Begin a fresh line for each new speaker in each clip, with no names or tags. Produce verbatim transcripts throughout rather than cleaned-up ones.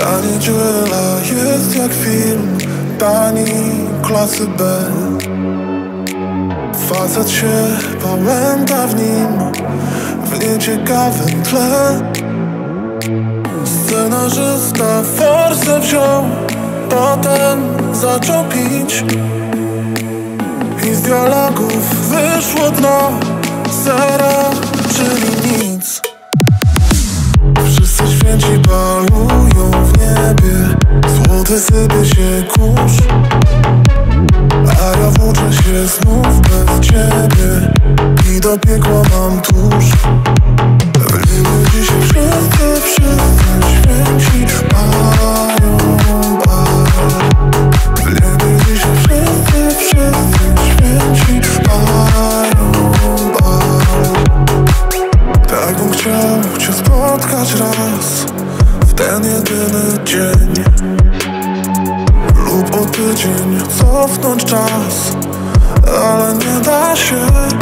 Ta niedziela jest jak film tani klasy B. Facet się pałęta w nim, w nieciekawym tle. Scenarzysta forsę wziął, potem zaczął pić i z dialogów wyszło dno, zero, czyli nic. Wszyscy święci balują w niebie, złoty sypie się kurz, a ja włóczę się znów bez ciebie i do piekła mam tuż. W niebie dzisiaj wszyscy, wszyscy święci mają bal. W niebie dzisiaj wszyscy, wszyscy święci mają bal. Tak bym chciał cię spotkać raz w ten jedyny dzień, lub o tydzień cofnąć czas, ale nie da się.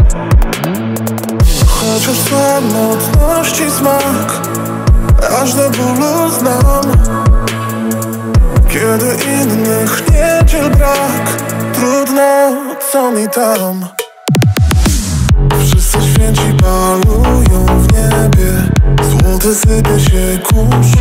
Chociaż samotności smak aż do bólu znam. Kiedy innych niedziel brak, trudno, co mi tam. Wszyscy święci balują w niebie, złoty sypie się kurz,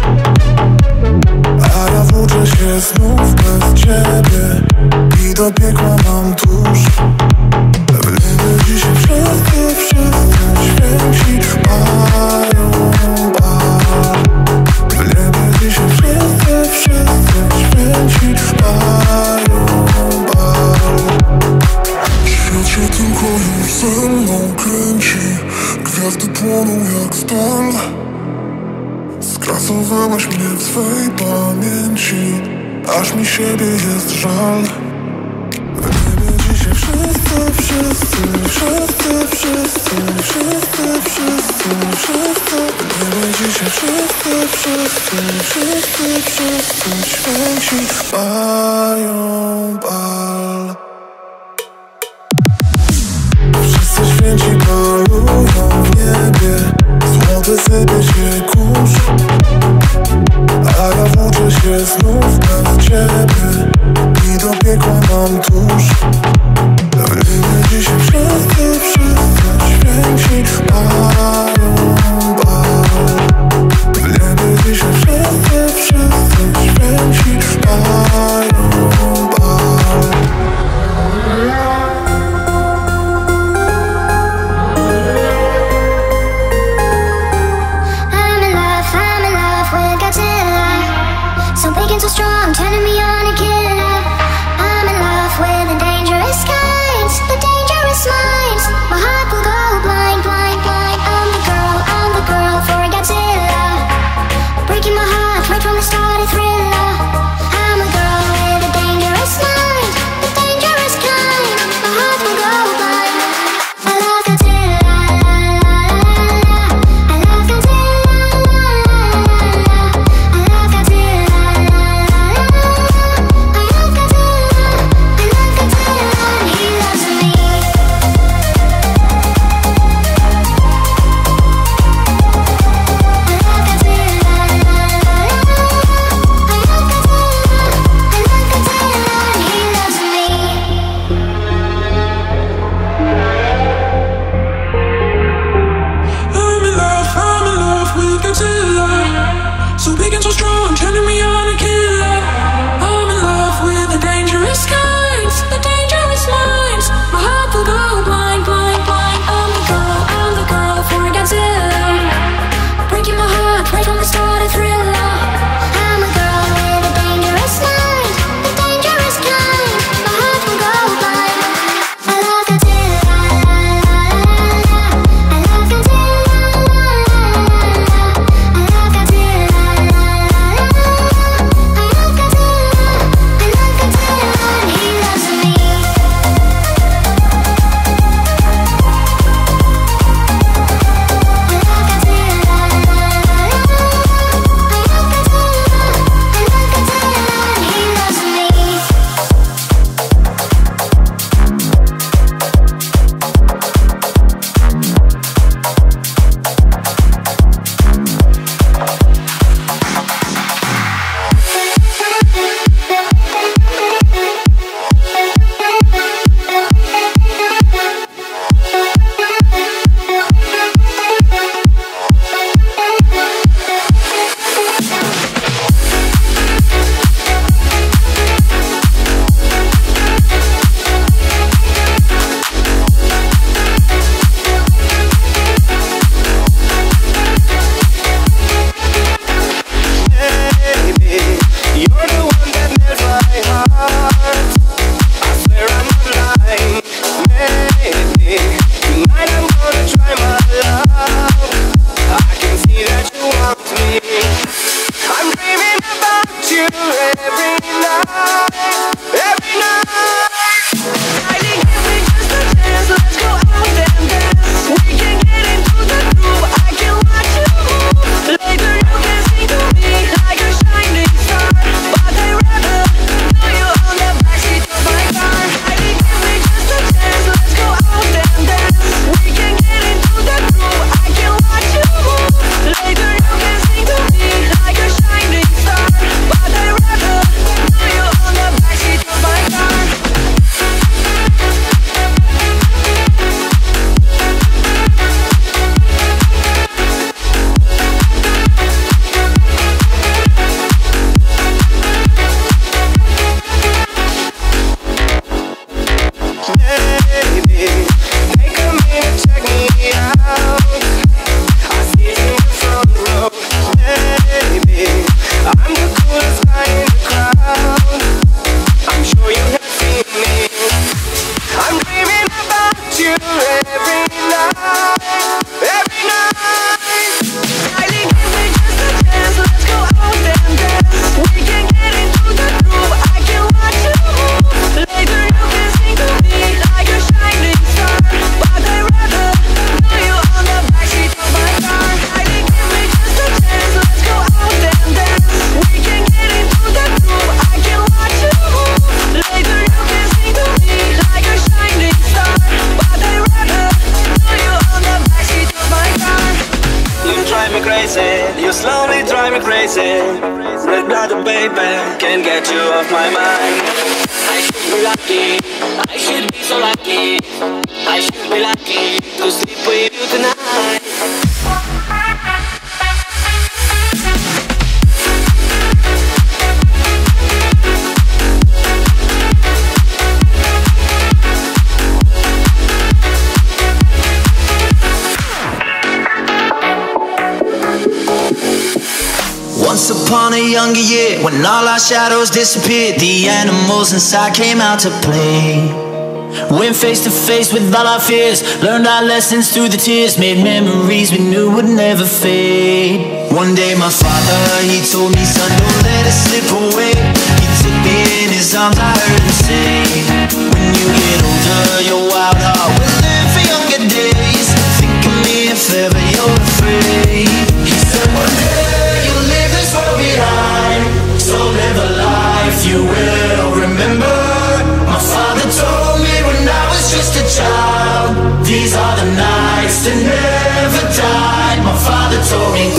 a ja włóczę się znów bez ciebie i do piekła mam tuż. W niebie dzisiaj wszyscy, wszyscy święci mają bal. W niebie dzisiaj wszyscy, wszyscy święci mają bal. Świat się tylko już ze mną kręci, gwiazdy płoną jak stal. Skasowałaś mnie w swej pamięci, aż mi siebie jest żal. W niebie dzisiaj wszyscy, wszyscy, wszyscy, wszyscy, wszyscy, wszyscy, wszyscy. W niebie dzisiaj wszyscy, wszyscy, wszyscy, wszyscy święci mają bal. Wszyscy święci balują w niebie, złoty sypie się kurz, a ja włóczę się znów bez ciebie i do piekła mam tuż. W niebie dzisiaj wszyscy, wszyscy święci mają bal. W niebie dzisiaj wszyscy, wszyscy święci mają bal.
So strong, turning me on a killer. I'm in love with the dangerous kinds, the dangerous minds. My heart will go blind, blind, blind. I'm the girl, I'm the girl for Godzilla. Breaking my heart right from the start, a thriller. I'm a girl with a dangerous mind, the dangerous kind. My heart will go blind. I love Godzilla, la la la la. I love Godzilla, la la la la. I love Godzilla.
You slowly drive me crazy. Red blooded baby, can't get you off my mind. I should be lucky, I should be so lucky. I should be lucky to sleep with you tonight.
Once upon a younger year, when all our shadows disappeared, the animals inside came out to play. Went face to face with all our fears, learned our lessons through the tears, made memories we knew would never fade. One day my father, he told me, son, don't let it slip away. He took me in his arms, I heard him say, when you get older, your wild heart will live for younger days. Think of me if ever you're afraid. He said one day you'll leave this world behind, so live a life you will remember. My father told me when I was just a child, these are the nights that never died. My father told me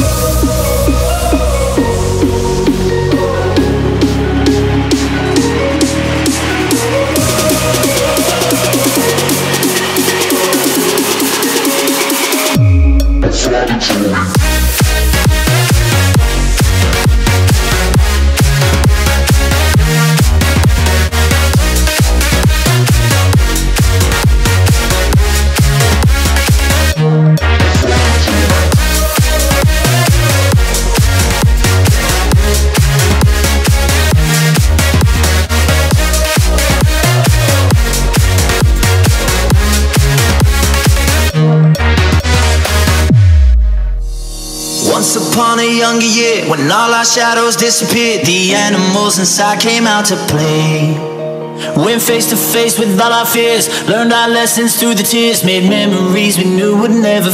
once upon a younger year, when all our shadows disappeared, the animals inside came out to play. Went face to face with all our fears, learned our lessons through the tears, made memories we knew would never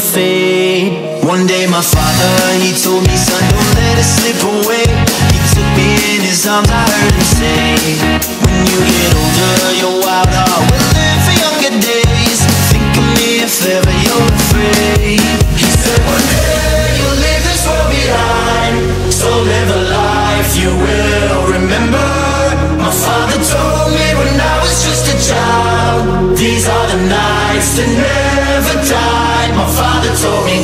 fade. One day my father, he told me, son, don't let it slip away. He took me in his arms, I heard him say, when you get older, your wild heart will live for younger days. Think of me if ever you're afraid. He said one day you'll leave this world behind, so live a life you will remember. My father told me when I was just a child, these are the nights that never died. My father told me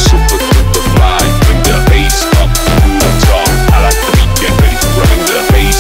the bass.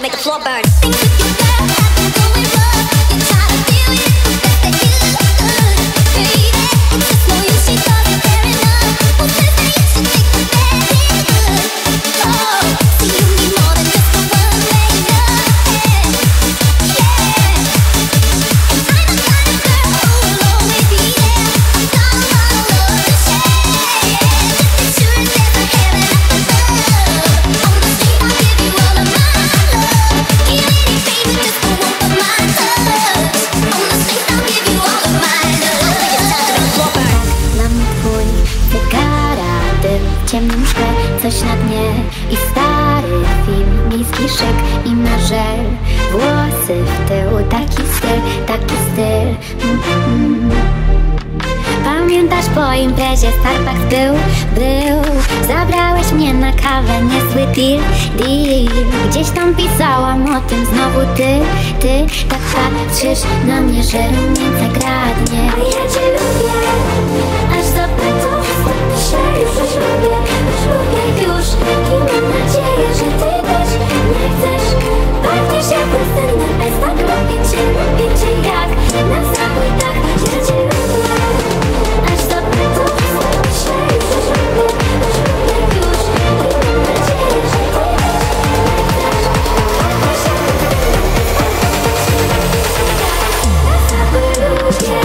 to make the floor burn.
Ciemnym szkle coś na dnie i stary film, miejski szyk i na żel. Włosy w tył, taki styl, taki styl. Mm-mm. Pamiętasz po imprezie Starbucks był, był. Zabrałeś mnie na kawę, niezły deal, deal. Gdzieś tam pisałam o tym znowu ty, ty. Tak patrzysz na mnie, że rumience kradnie. A ja cię lubię, aż zapytasz, myślę, już lubię, już lubię już. I mam nadzieję, że ty też nie chcesz. Pachniesz jak pustynny bez, tak lubię cię, lubię cię jak na zachód, tak. Ja cię lubię, aż zapytasz, myślę, już lubię, już lubię już. I mam nadzieję, że ty też nie chcesz. Pachniesz jak pustynny bez, tak lubię cię, lubię.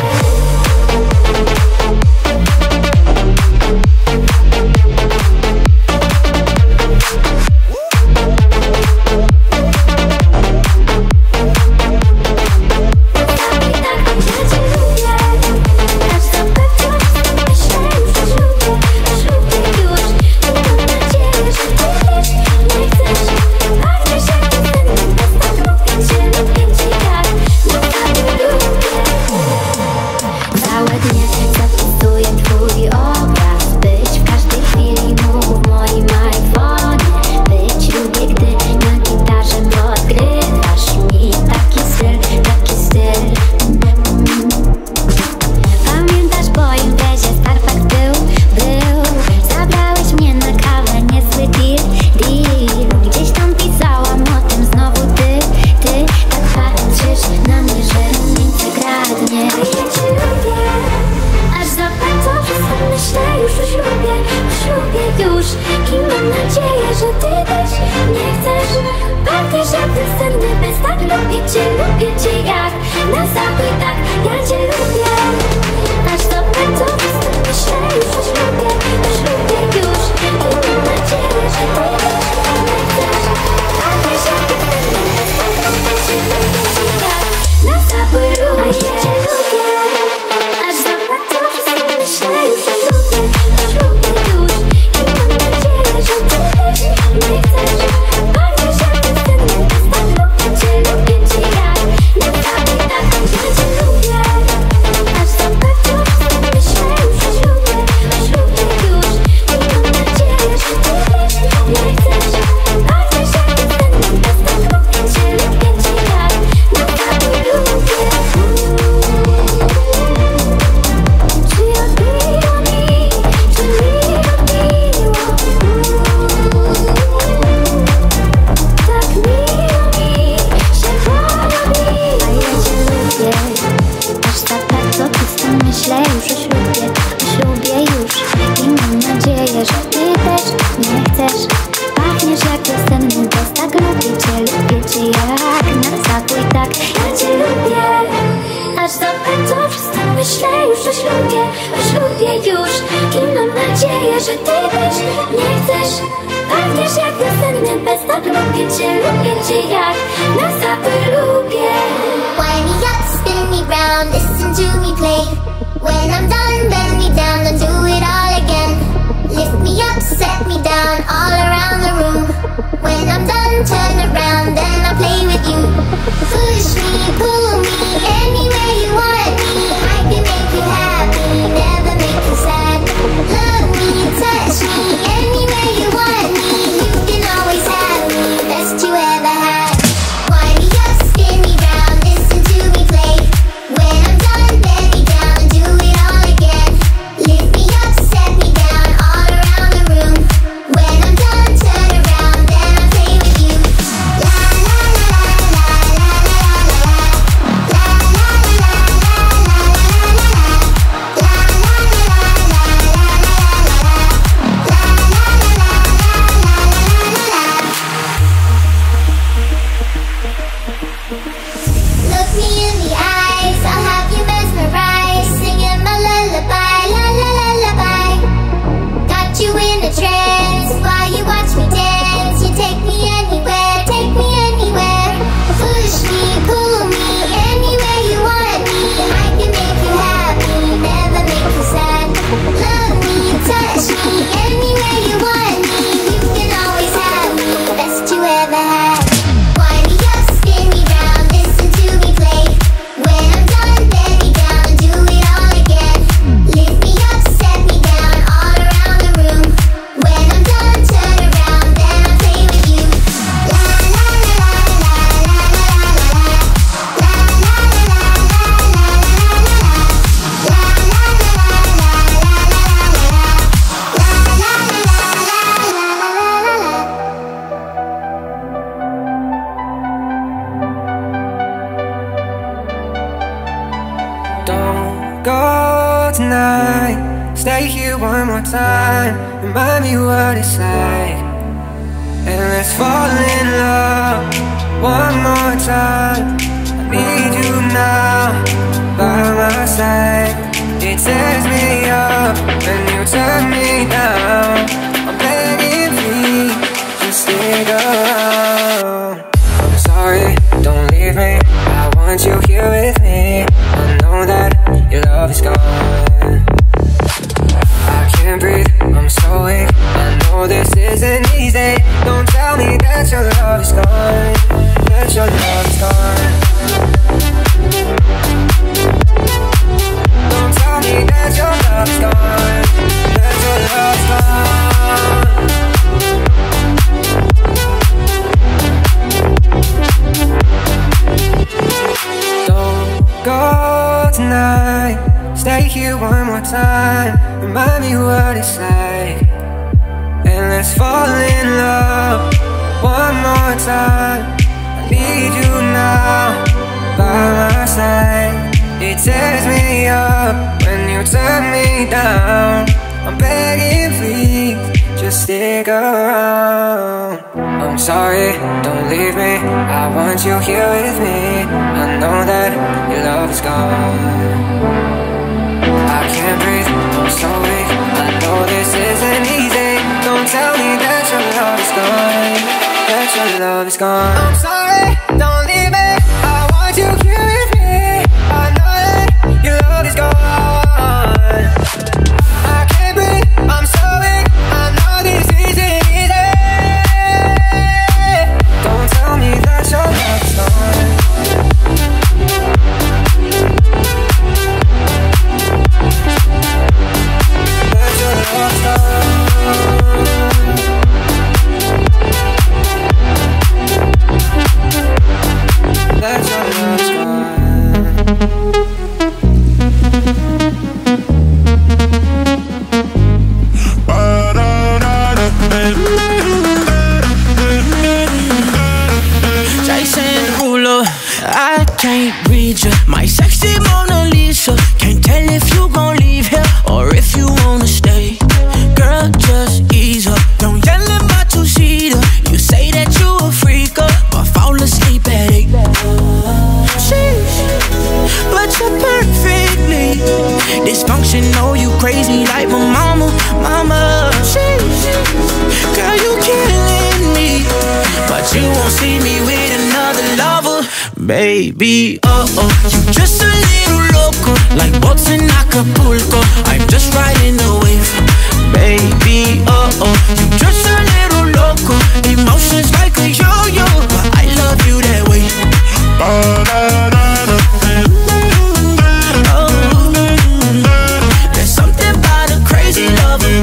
Why
tonight. Stay here one more time. Remind me what it's like. And let's fall in love one more time. I need you now by my side. It tears me up and you turn me down. I'm begging, please, just stick around. I'm sorry, don't leave me. I want you here with me. I know that your love is gone. I can't breathe, I'm so weak. I know this isn't easy. Don't tell me that your love is gone. That your love is gone. Don't tell me that your love is gone. That your love is gone. Don't go tonight. Stay here one more time. Remind me what it's like. And let's fall in love one more time. I need you now by my side. It tears me up when you turn me down. I'm begging, please, just stick around. I'm sorry, don't leave me. I want you here with me. I know that your love is gone. I can't breathe, I'm so weak. I know this isn't easy. Don't tell me that your love is gone. That your love is gone. I'm sorry, don't leave me. I want you here with me. I know that your love is gone. I can't breathe, I'm so weak. I know this isn't easy. Don't tell me that your love is gone. That your love is gone. That your love is gone.
Jason Ruler, I can't read you. My sexy Mona Lisa. Can't tell if you gon' leave here or if you wanna stay. Girl, just ease up. Don't yell in my two-seater. You say that you a freaker, but fall asleep at eight. Sheesh, but you're perfectly dysfunctional. You crazy like my mama, mama. Sheesh, girl, you killing me, but you won't see me with another lover, baby. Uh oh, you just a little loco, like boats in Acapulco. I'm just riding the wave, baby. Uh oh, you just a little loco, emotions like a yo-yo, but I love you that way. Oh, there's something about a crazy lover.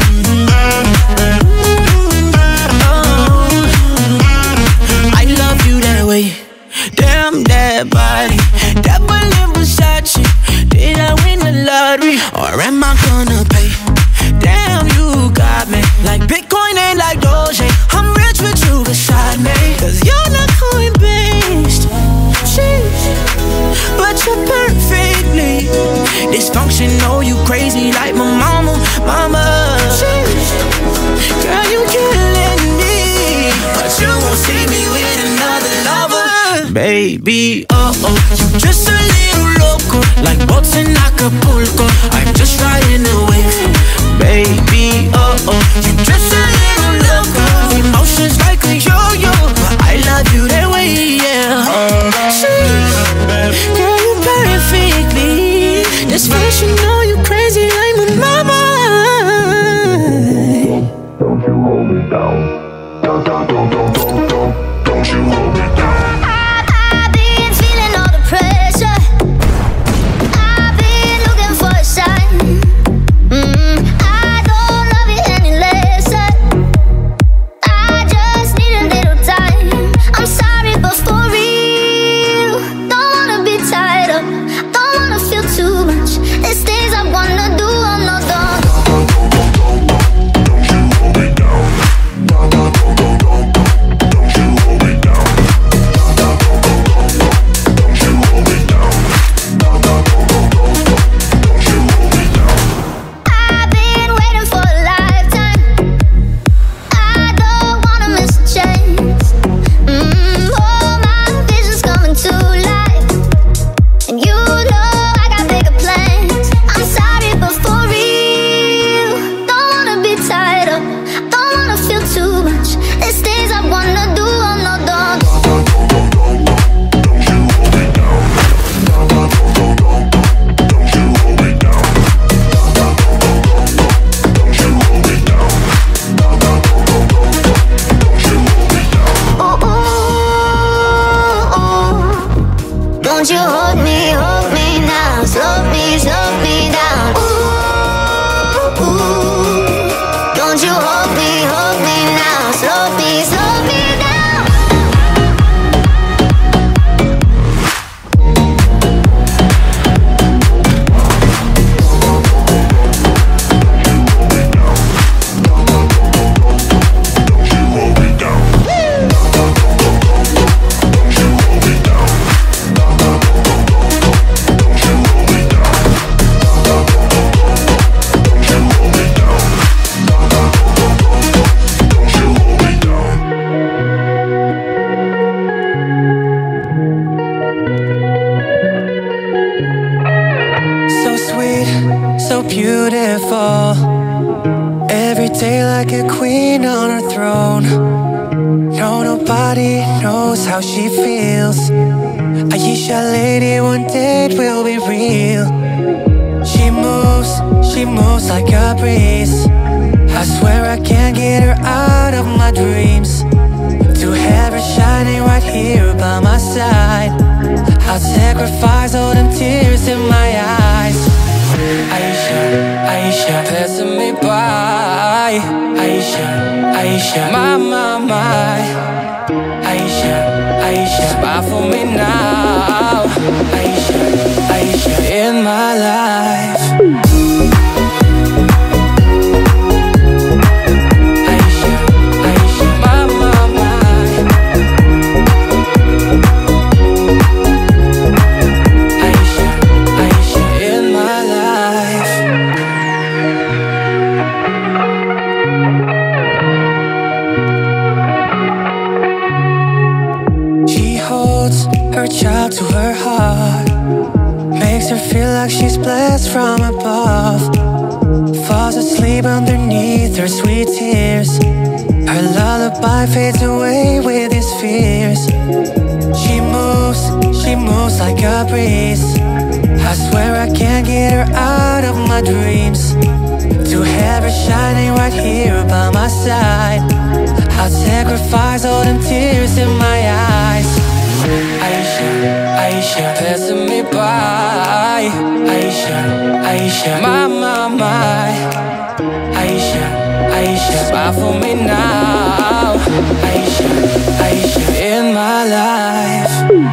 Damn that body, devil in Versace. Did I win the lottery, or am I gonna pay? Damn, you got me like Bitcoin and like Doge. I'm rich with you beside me, cause you're not coin-based. Sheesh, but you're perfectly dysfunctional. You crazy like my mama, mama. Sheesh, girl, you killing me, but you won't see me with another lover, baby. Uh oh, you just a little loco, like boats in Acapulco. I'm just riding the wave, baby. Uh oh, you just a little loco, emotions like a yo-yo, but I love you that way, yeah. Sheesh, girl, you perfectly dysfunctional. You crazy like my mama.
Don't you hold me down. Don't, don't, don't, don't, don't, don't, don't you hold me down.
I'm sorry. Won't you hold me, hold me now, slow me, slow me down. Ooh, ooh. Don't you hold me, hold me now, slow me, slow me down.
Beautiful, every day like a queen on her throne. No, nobody knows how she feels. Aisha, lady, one day it will be real. She moves, she moves like a breeze. I swear I can't get her out of my dreams. To have her shining right here by my side, I'll sacrifice all them tears in my eyes. Aisha, Aisha, passing me by. Aisha, Aisha, my, my, my. Aisha, Aisha, smile for me now. Aisha, Aisha, in my life. Aisha, Aisha, my, my, my. Aisha, Aisha, in my life. She holds her child to her heart, makes her feel like she's blessed from above. Falls asleep underneath her sweet tears. Her lullaby fades away with his fears. She moves, she moves like a breeze. I swear I can't get her out of my dreams. To have her shining right here by my side, I'll sacrifice all them tears in my eyes. Aisha, Aisha, passing me by. Aisha, Aisha, my, my, my. Aisha, Aisha, smile for me now. Aisha, Aisha, in my life.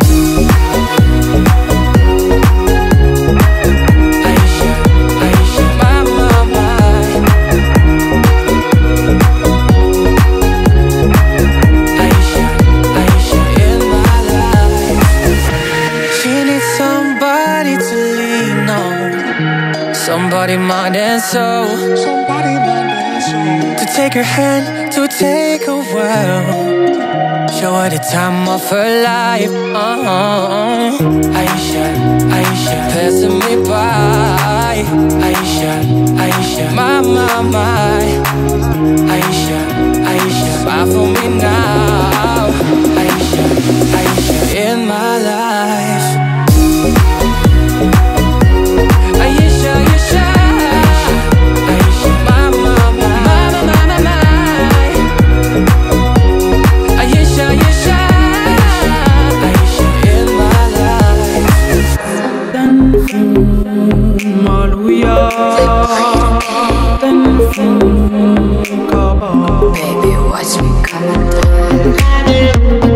Somebody mind and soul. Somebody mind and soul. To take her hand, to take her world. Show her the time of her life. uh-huh. Aisha, Aisha, passing me by. Aisha, Aisha, my, my, my. Aisha, Aisha, smile for me now. Aisha, Aisha, in my life. Aisha, Aisha, Aisha, my, my, my, my, my, my. Aisha, Aisha, Aisha, in my life. Tanfum, Maluya, Tanfum, Kaba. Baby, watch me coming down.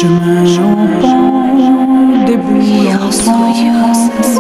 chemin en pente, des boules entrantes.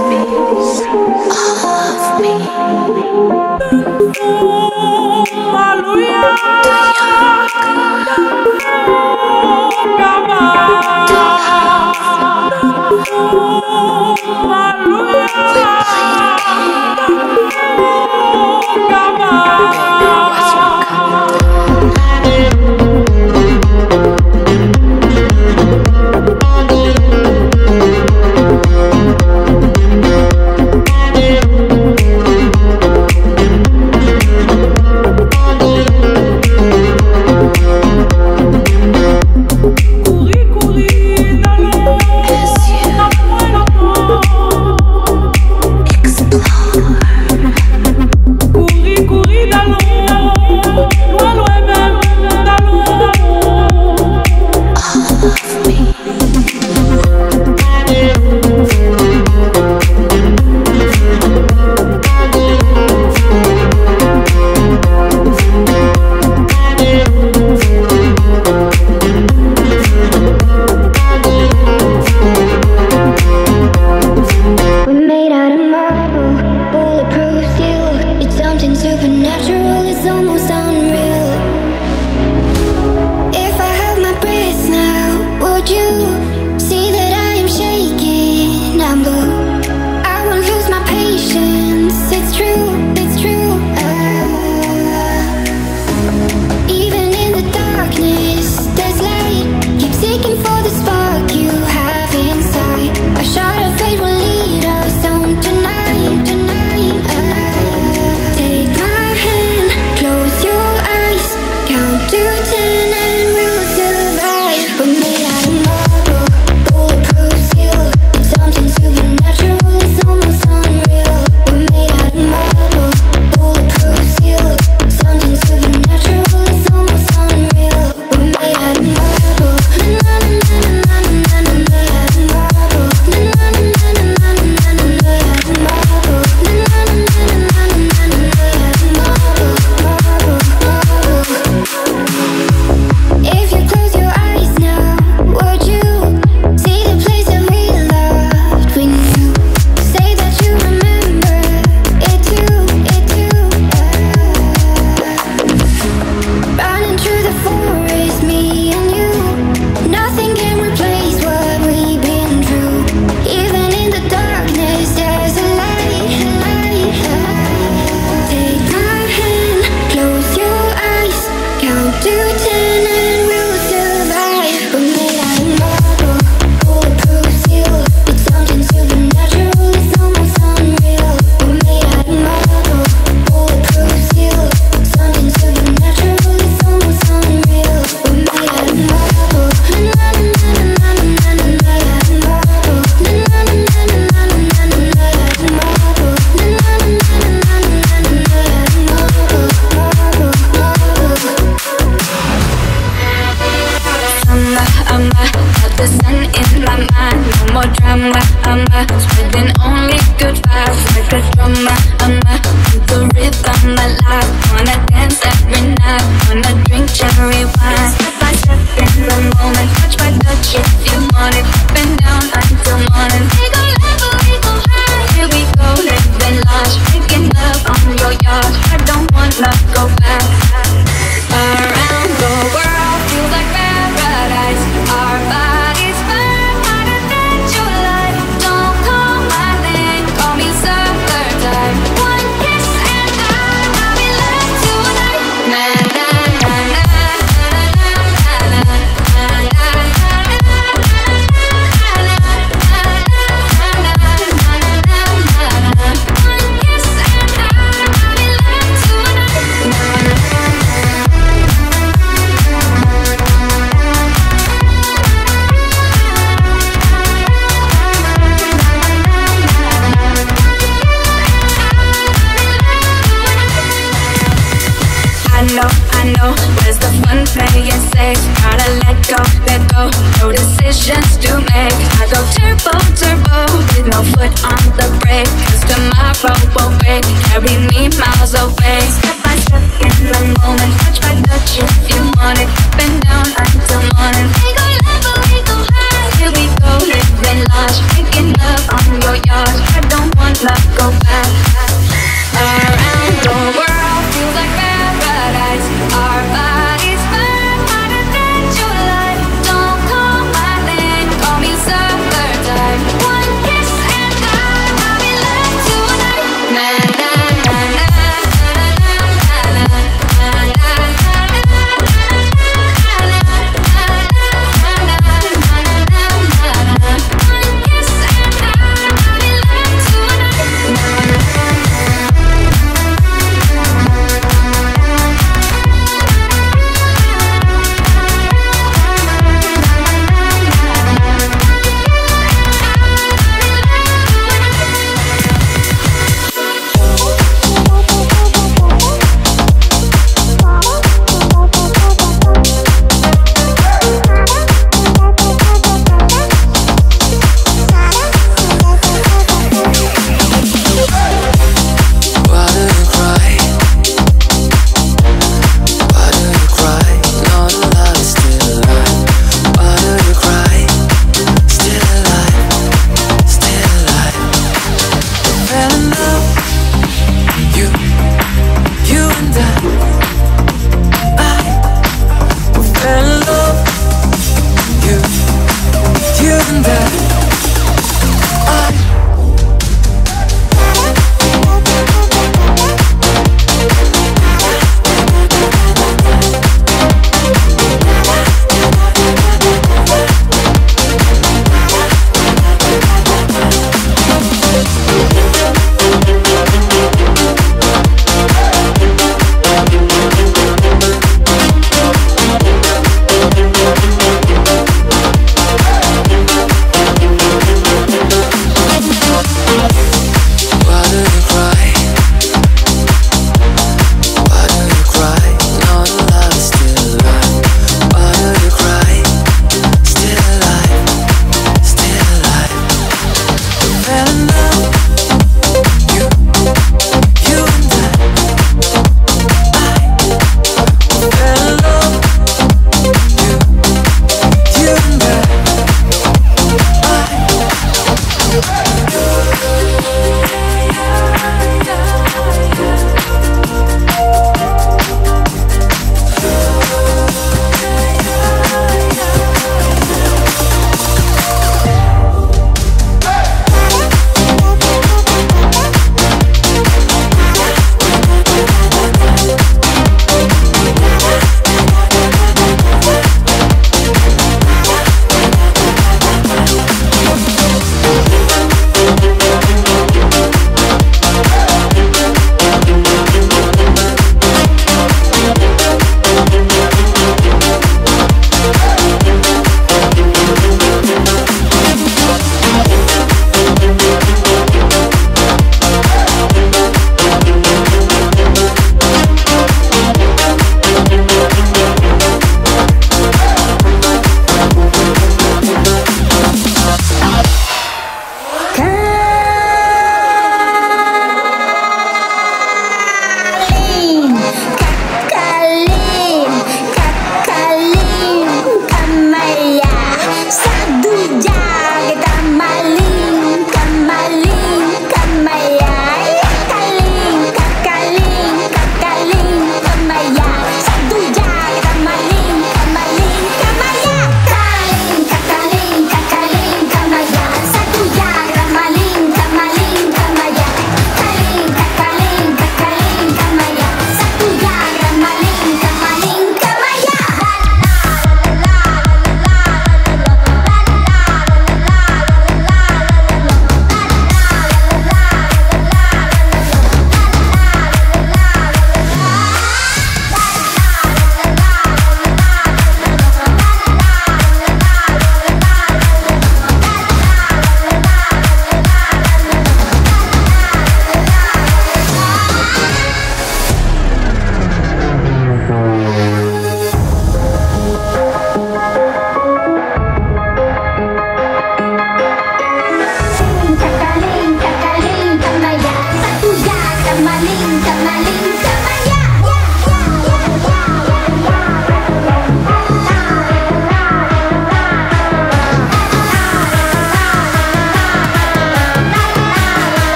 decisions to make. I go turbo, turbo with no foot on the brake. Cause tomorrow will wait, carry me miles away. Step by step in the moment, touch by touch if you want it. Up and down until morning. We go level, we go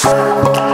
We'll be right back.